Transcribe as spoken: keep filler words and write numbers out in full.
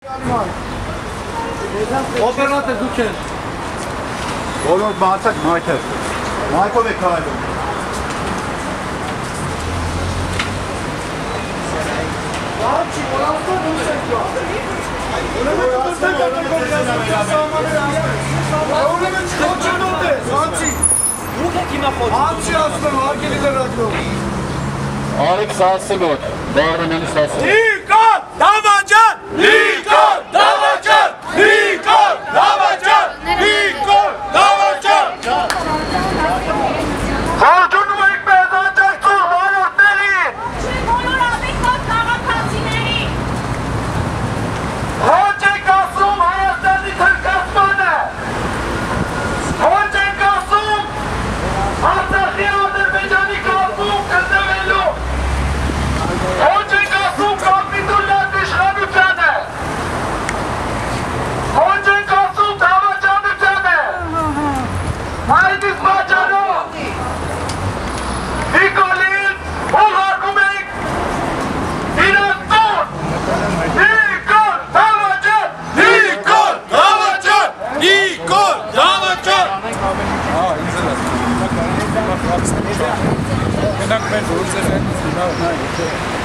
Օպերատոր դուք եք։ Բոլոր բացակ մայթը։ Մայքով եք քայլում։ Բացի, որովհետեւ դուք եք գա։ Ուրեմն խոչընդոտ է, բացի։ Դուք եք հիմա խոչընդոտ։ Բացի ասում եմ, հարգելի լրագրող։ Արեք Սասելոտ, Բաղրամյանի Սասելոտ։ Նիկոլ Դավաճան! Նիկոլ Դավաճան! Նիկոլ Դավաճան! Նիկոլ Դավաճան! Հաջողում եք մեզ աջակցող վարորդներին! Բոլոր ավետով քաղաքացիների! Ոչ եք ասում Հայաստանի թրկացմանը! Ոչ եք ասում Արցախի Ադրբեջանի կազմում գտնվելու! Ոչ եք ասում կապիտուլյաց իշխանությանը! Ոչ եք ասում դավաճանությանը! Հայդիս բաճանով! Նիկոլին ուղարկում եք իրան տուն! Նիկոլ Դավաճան! Նիկոլ Դավաճան! Նիկոլ Դավաճան! Գնանք մեր գործերը, նա նա